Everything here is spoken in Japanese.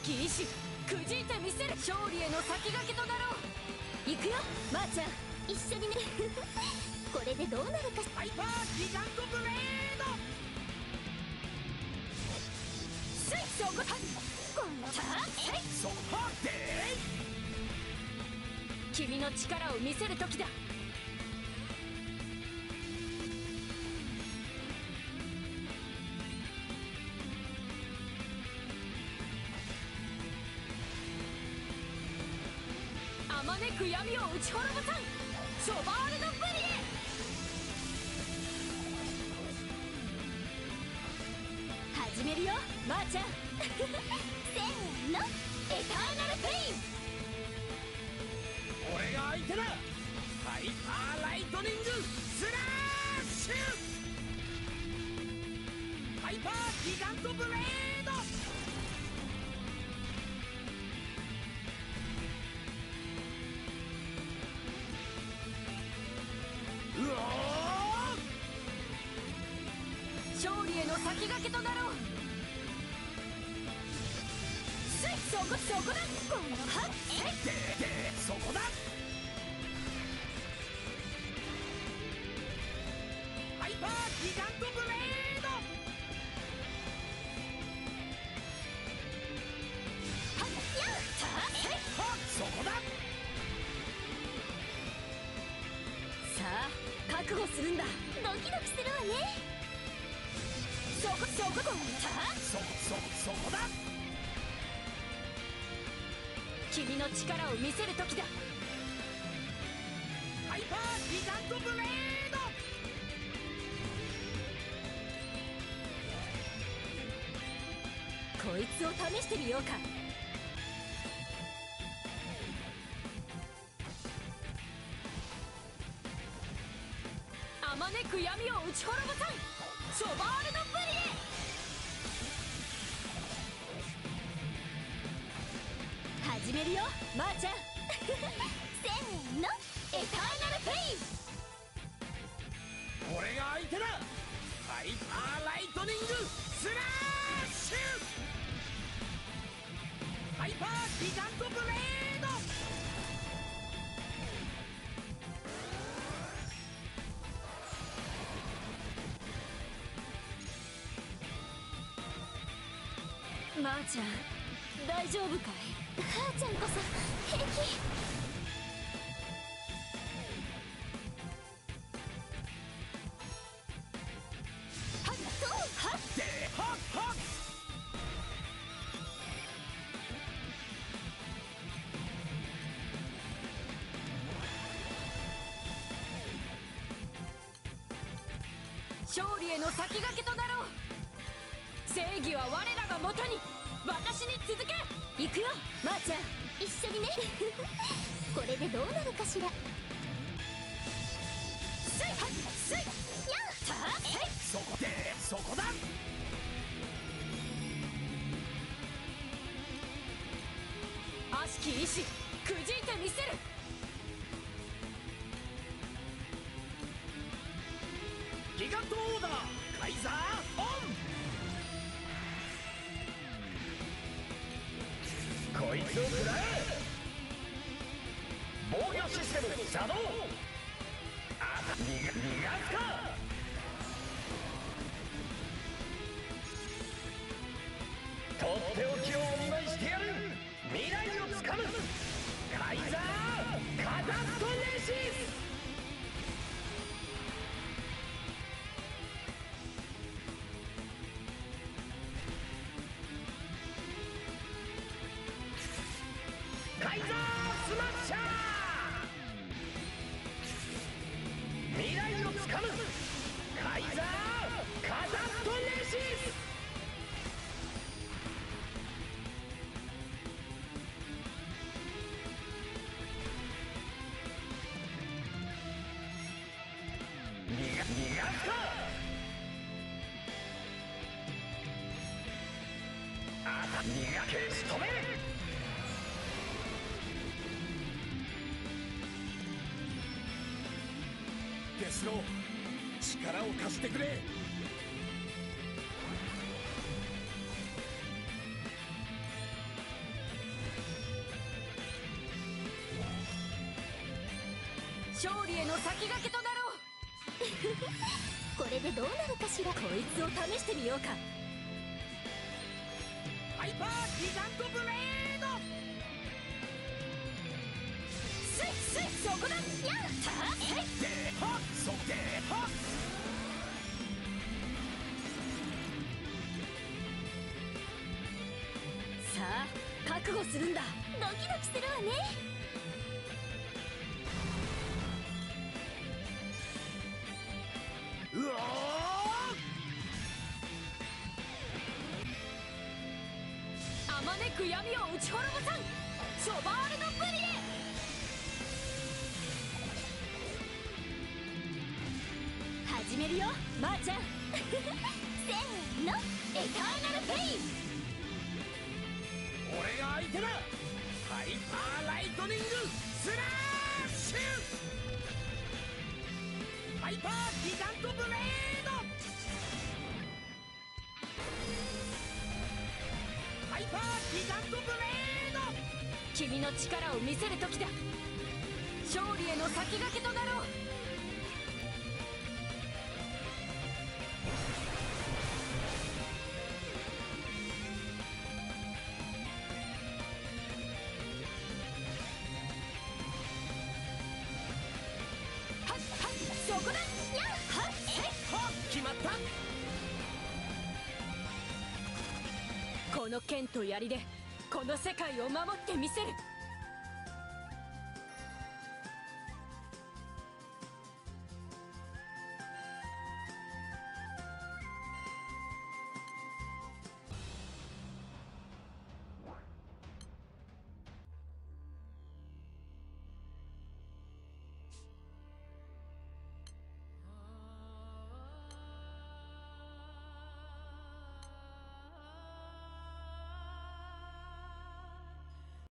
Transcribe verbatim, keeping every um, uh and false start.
き意志くじいてみせる。勝利への先駆けとなろう。行くよまーちゃん、 一緒にねこれでどうなるか。 ハイパーギガントブレード。 スイッチをごたこのチャーえそはで君の力を見せる時だ。あまねく闇を打ち滅ぼさんソバールドブリエ。始めるよまーちゃんせーの、 エターナルペイン。 俺が相手だ。ハイパーライトニングスラッシュ。ハイパーギガントブレード。うおー、 勝利への先駆けとなろう。スイッそこそこだ。このはっででそこだ。ハイパーギガントブレード。 はっやったはっそこだ。 さあ覚悟するんだ。 ドキドキするわね。 そこそここんたそそそこだ。 君の力を見せる時だ。 ハイパーギガントブレード。 こいつを試してみようか。あまねく闇を打ち滅ぼさんソバールドブリエ。始めるよまーちゃんせーの、 エターナルペイン。 俺が相手だ。ハイパーライトニングスラッシュ。ハイパーギガントブレード。 まーちゃん大丈夫かい。 はーちゃんこそ平気。 はっとはっではっはっ。 勝利への先駆けとなろう。正義は我らがもとに。私に続け。行くよまーちゃん。 一緒にねこれでどうなるかしら。 スイはっスイやったはっそこでそこだ。 悪しき意志くじいてみせる。 ギガントオーダーカイザーオン。こいつを食らえ。防御システム作動。あ逃が逃がすか。とっておきをお見舞いしてやる。未来をつかむカイザーカタストレシス。カイザースマッシャー。未来をつかむカイザーカザストレシス。逃が逃がすか。あた逃がけしとめ。デスロー力を貸してくれ。 勝利への先駆けとなろう。 これでどうなるかしら。 こいつを試してみようか。 ハイパーギガントブレード。 スイスイ、そこだ。やったー。 ではそではさあ覚悟するんだ。 ドキドキするわね。 うおー。 あまねく闇を打ち滅ぼさん。ショバールドブリエ。始めるよまーちゃん。 せーの、 エターナルペイン。 俺が相手だ。ハイパーライトニングスラッシュ。ハイパーギガントブレード。ハイパーギガントブレード。 君の力を見せる時だ。勝利への先駆けとなろう。そこだ。やっはっえはっ決まった。 この剣と槍でこの世界を守ってみせる。